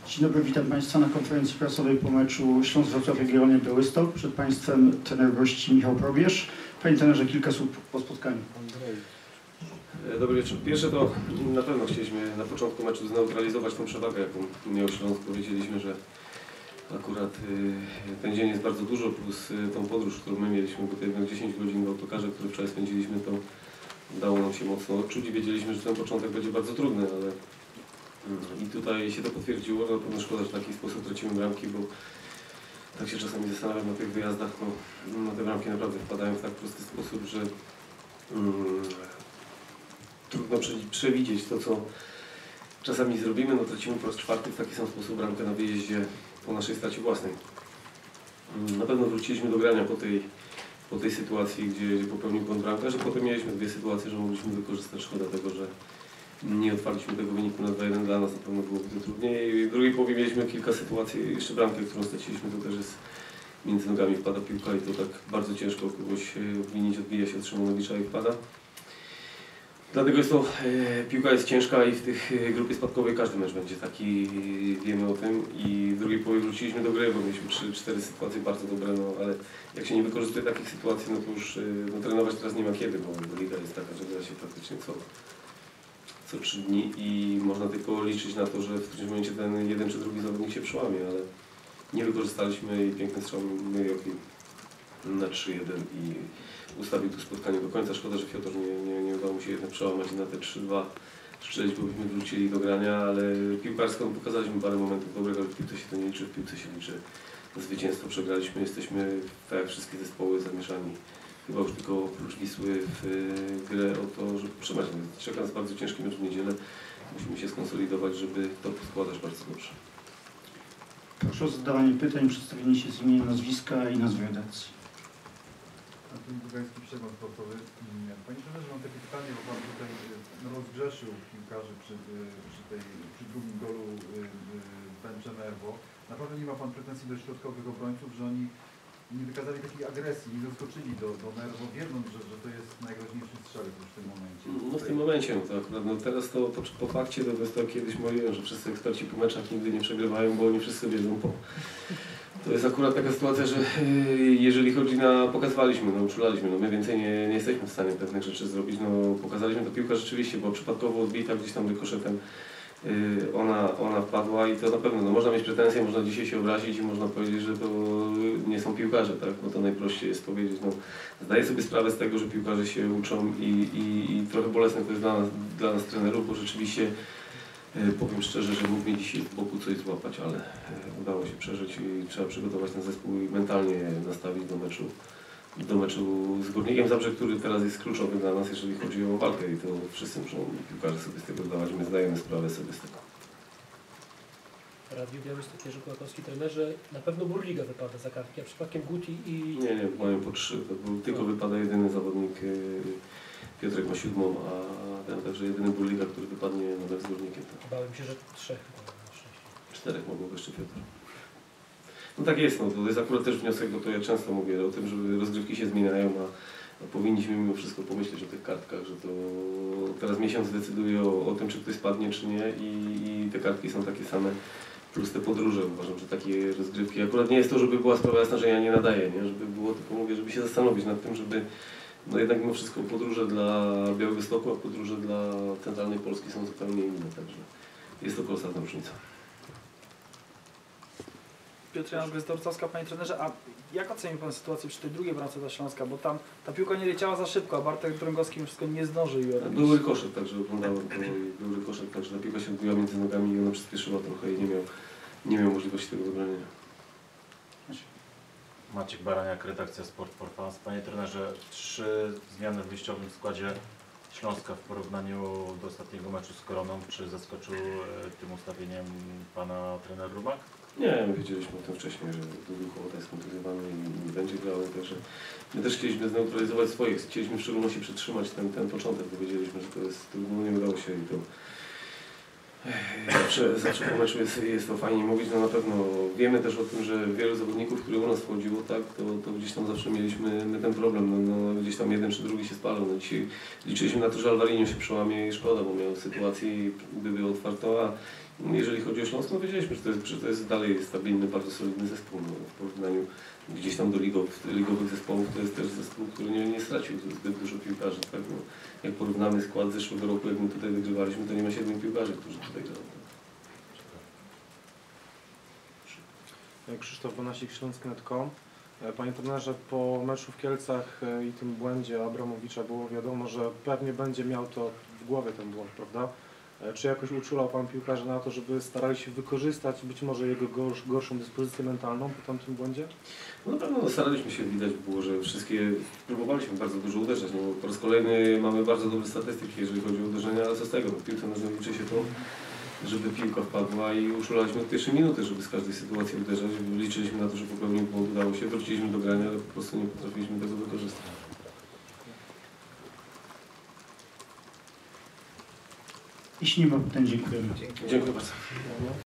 Dzień dobry, witam Państwa na konferencji prasowej po meczu Śląsk-Wrocław Jagiellonia Białystok. Przed Państwem trener gości Michał Probierz. Panie trenerze, kilka słów po spotkaniu. Dobry wieczór. Pierwsze to na pewno chcieliśmy na początku meczu zneutralizować tą przewagę, jaką miał Śląsk. Powiedzieliśmy, że akurat ten dzień jest bardzo dużo, plus tą podróż, którą my mieliśmy, bo to jednak 10 godzin w autokarze, który wczoraj spędziliśmy, to dało nam się mocno odczuć i wiedzieliśmy, że ten początek będzie bardzo trudny, ale i tutaj się to potwierdziło. Na pewno szkoda, że w taki sposób tracimy bramki, bo tak się czasami zastanawiam na tych wyjazdach, no te bramki naprawdę wpadają w tak prosty sposób, że trudno przewidzieć to, co czasami zrobimy. No tracimy po raz czwarty w taki sam sposób bramkę na wyjeździe po naszej stracie własnej. Na pewno wróciliśmy do grania po tej sytuacji, gdzie popełnił błąd bramkarz, a potem mieliśmy dwie sytuacje, że mogliśmy wykorzystać. Szkoda tego, że nie otwarliśmy tego wyniku na 2-1 dla nas, na pewno było to trudniej. I w drugiej połowie mieliśmy kilka sytuacji, jeszcze bramkę, którą straciliśmy, to też jest między nogami wpada piłka i to tak bardzo ciężko kogoś winić, odbija się od Szymonowicza i wpada. Dlatego jest to, piłka jest ciężka i w tych grupie spadkowej każdy mecz będzie taki, wiemy o tym. I w drugiej połowie wróciliśmy do gry, bo mieliśmy 3-4 sytuacje bardzo dobre, no ale jak się nie wykorzystuje takich sytuacji, no to już trenować teraz nie ma kiedy, bo liga jest taka, że gra się praktycznie co 3 dni i można tylko liczyć na to, że w którymś momencie ten jeden czy drugi zawodnik się przełamie, ale nie wykorzystaliśmy i piękny strzał Myjoki na 3-1 i ustawił to spotkanie do końca. Szkoda, że Fiodor nie udało mu się jednak przełamać i na te 3-2 strzelić, bo byśmy wrócili do grania, ale piłkarsko pokazaliśmy parę momentów dobrego, ale w piłce się to nie liczy, w piłce się liczy zwycięstwo. Przegraliśmy, jesteśmy, tak jak wszystkie zespoły, zamieszani. Chyba już tylko oprócz Wisły w grę o to, żeby trzymać. Czeka nas bardzo ciężki mecz w niedzielę. Musimy się skonsolidować, żeby to poskładać bardzo dobrze. Proszę o zadawanie pytań, przedstawienie się z imienia, nazwiska i nazwy redakcji. Antoni Bugański, Przegląd Sportowy. Panie trenerze, mam takie pytanie, bo Pan tutaj rozgrzeszył piłkarzy przy drugim golu Benchemerwo. Naprawdę nie ma Pan pretensji do środkowych obrońców, że oni nie wykazali takiej agresji, nie doskoczyli do Nerwo, wiedząc, że to jest najgroźniejszy strzelec już w tym momencie. No w tym momencie, no to akurat, no teraz to po fakcie to jest to kiedyś mówiłem, że wszyscy eksperci po meczach nigdy nie przegrywają, bo oni wszyscy wiedzą po. To jest akurat taka sytuacja, że jeżeli chodzi pokazywaliśmy, uczulaliśmy, my więcej nie jesteśmy w stanie pewnych rzeczy zrobić, pokazaliśmy, to piłka rzeczywiście była przypadkowo odbita gdzieś tam rykoszetem, ona wpadła i to na pewno, można mieć pretensje, można dzisiaj się obrazić i można powiedzieć, że to nie są piłkarze, tak, bo to najprościej jest powiedzieć, zdaję sobie sprawę z tego, że piłkarze się uczą i trochę bolesne to jest dla nas trenerów, bo rzeczywiście powiem szczerze, że mógł mi dzisiaj w boku coś złapać, ale udało się przeżyć i trzeba przygotować ten zespół i mentalnie nastawić do meczu z Górnikiem Zabrze, który teraz jest kluczowy dla nas, jeżeli chodzi o walkę i to wszyscy muszą piłkarze sobie z tego zdawać, my zdajemy sprawę sobie z tego. Radiu Białystok, Jerzy Kłakowski, trenerze, na pewno Burliga wypada za kartki, a przypadkiem Guti i... Nie, mają po 3, tylko wypada jedyny zawodnik, Piotrek ma 7, a ten także jedyny Burliga, który wypadnie nawet z Górnikiem. Tak. Bałem się, że 3 chyba. 4 mogą jeszcze Piotr. No tak jest, to jest akurat też wniosek, bo to ja często mówię o tym, że rozgrywki się zmieniają, a powinniśmy mimo wszystko pomyśleć o tych kartkach, że to teraz miesiąc decyduje o tym, czy ktoś spadnie, czy nie i te kartki są takie same, plus te podróże. Uważam, że takie rozgrywki, akurat nie jest to, żeby była sprawa jasna, że ja nie nadaję, nie? Żeby było, tylko mówię, żeby się zastanowić nad tym, żeby jednak mimo wszystko podróże dla Białegostoku, a podróże dla centralnej Polski są zupełnie inne, także jest to kolosalna różnica. Piotr Jan Gryzdorcowska, panie trenerze, a jak ocenił pan sytuację przy tej drugiej bramce dla Śląska, bo tam ta piłka nie leciała za szybko, a Bartek Drągowski wszystko nie zdążył. Był rykoszet, także oglądałem to i był rykoszet, także ta piłka się odbiła między nogami i ona przyspieszyła trochę i nie miał możliwości tego wybrania. Maciek Baraniak, redakcja Sport for Fans. Panie trenerze, 3 zmiany w wyjściowym składzie Śląska w porównaniu do ostatniego meczu z Koroną. Czy zaskoczył tym ustawieniem pana trener Rubak? Nie, my wiedzieliśmy o tym wcześniej, że Długi Hołota jest kontuzjowany i nie będzie grał, także my też chcieliśmy zneutralizować swoich, chcieliśmy w szczególności przytrzymać ten początek, bo wiedzieliśmy, że to jest, nie udało się i to zawsze po meczu jest to fajnie mówić, na pewno wiemy też o tym, że wielu zawodników, których u nas wchodziło, tak, to gdzieś tam zawsze mieliśmy ten problem, gdzieś tam jeden czy drugi się spalał. Dzisiaj liczyliśmy na to, że Alvarinho się przełamie i szkoda, bo miał sytuację i by było otwarto, Jeżeli chodzi o Śląsk, no wiedzieliśmy, że to jest dalej stabilny, bardzo solidny zespół. No, w porównaniu gdzieś tam do ligowych zespołów to jest też zespół, który nie stracił zbyt dużo piłkarzy. Tak? No, jak porównamy skład z zeszłego roku, jak my tutaj wygrywaliśmy, to nie ma 7 piłkarzy, którzy tutaj grają. Krzysztof Bonasik, Śląsk.net.com. Panie trenerze, po meczu w Kielcach i tym błędzie Abramowicza było wiadomo, że pewnie będzie miał to w głowie ten błąd, prawda? Czy jakoś uczulał Pan piłkarzy na to, żeby starali się wykorzystać być może jego gorszą dyspozycję mentalną po tamtym błędzie? No na pewno staraliśmy się, widać było, że próbowaliśmy bardzo dużo uderzać. No, po raz kolejny mamy bardzo dobre statystyki, jeżeli chodzi o uderzenia, ale co z tego? No, piłce nożnej liczy się to, żeby piłka wpadła i uczulaliśmy od pierwszej minuty, żeby z każdej sytuacji uderzać. Liczyliśmy na to, że popełnił błąd, udało się, wróciliśmy do grania, ale po prostu nie potrafiliśmy tego wykorzystać. Jeśli nie ma pytań, dziękujemy. Dziękuję bardzo.